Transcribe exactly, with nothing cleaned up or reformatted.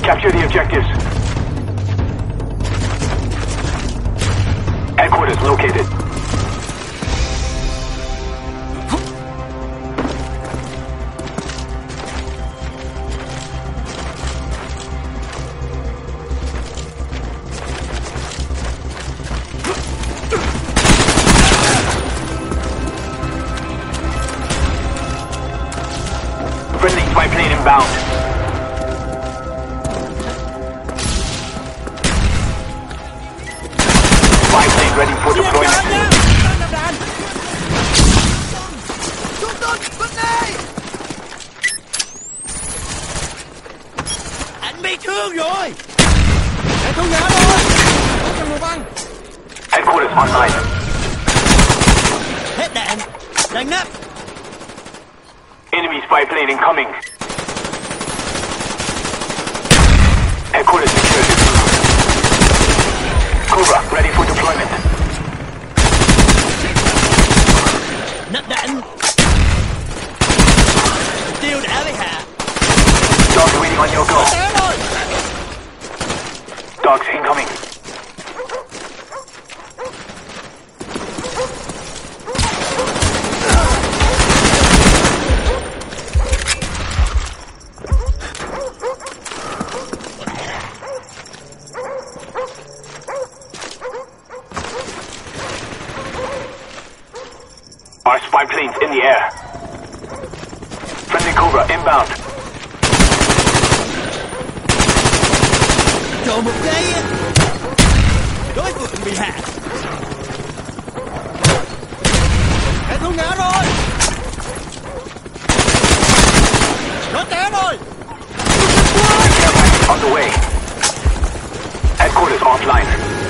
Capture the objectives. Headquarters located. Friendly spy plane inbound. Spy plane ready for deployment. Anh bị thương rồi. Hệ thống nhớ rồi. Trong mùa băng. Headquarters online. Hết đạn. Đánh nắp. Enemy spy plane incoming. Headquarters secured. Cobra ready for deployment. Nắp đạn. Tiêu đã lấy hạ. Dogs waiting on your go. Dogs incoming. Our spy planes in the air. Friendly Cobra inbound. Chờ một giây. Đối phương bị hạ. Hệ thống ngã rồi. Nó té rồi. On the way. Headquarters offline.